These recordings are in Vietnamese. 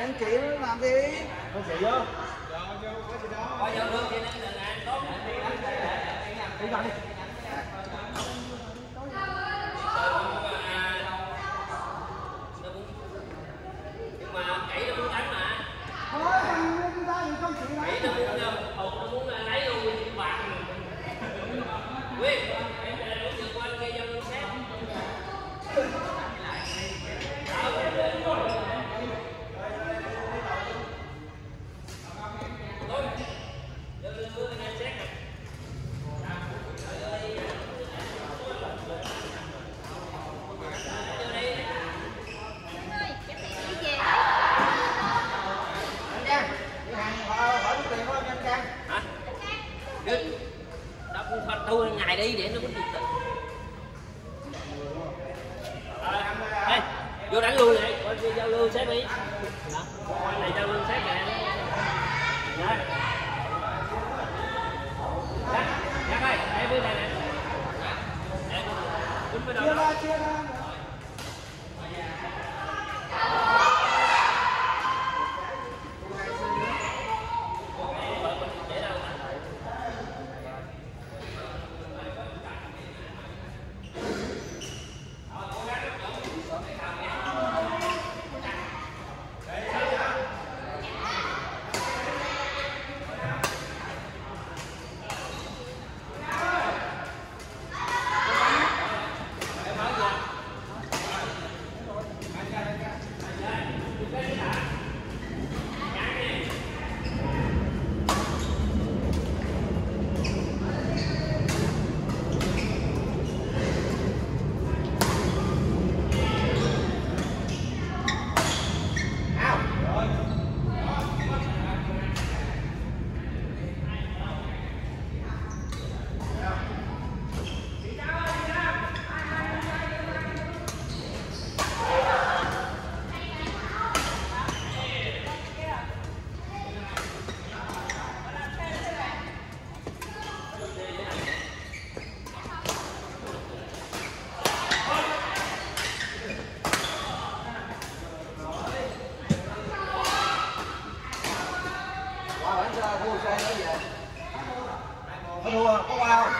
anh chị làm đi. Anh chị vô. Có vô nước thì nên ăn tốt. Đi vào đi. Nhưng mà kỹ nó muốn đánh mà. Thôi thằng ta thì không chịu đánh. Kỹ nó muốn lấy luôn bạc. Quyết, em là đối tượng của anh kia vô luôn xét. Tôi ngày đi để nó có nhiệt tình. Ê, vô đánh luôn này, coi giao lưu xếp đi. Này giao lưu xếp nè. Đấy. Chắc ơi, em với này nè. Đúng với đâu. Chia ra. Có thua, có qua không?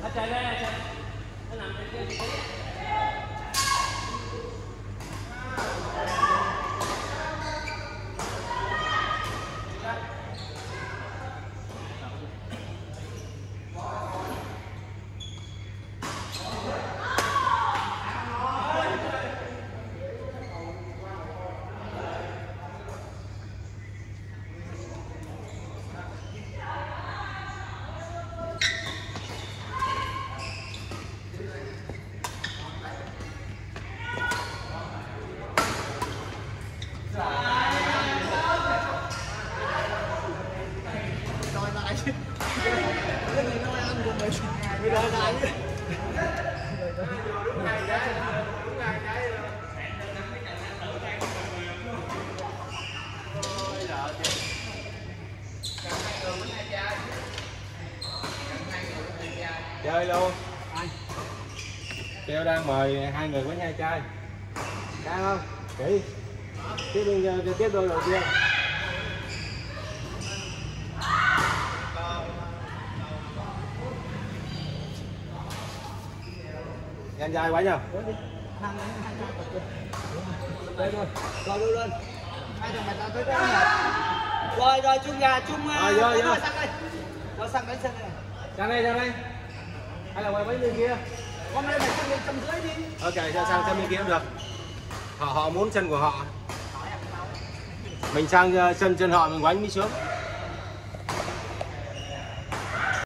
Chạy ra, nó nằm trên cái đòi lại chứ. Cái này nó ăn của mình. Mình đòi lại chứ. Chơi luôn. Kêu đang mời hai người với hai chai. Đang không? Kỹ. Tiếp đôi đầu tiên. Nhanh dài quá nhờ. Đây rồi, rồi đưa lên. Hai thằng mày tao tới cái này. Rồi chung gà chung Vô. sang đây. Rồi sang đây sang đây. Sang đây. Hay là quay mấy bên kia? Hôm nay mày sang bên trong dưới đi. Ok, sang bên kia cũng được. Họ muốn chân của họ. Mình sang chân họ mình quánh mới xuống.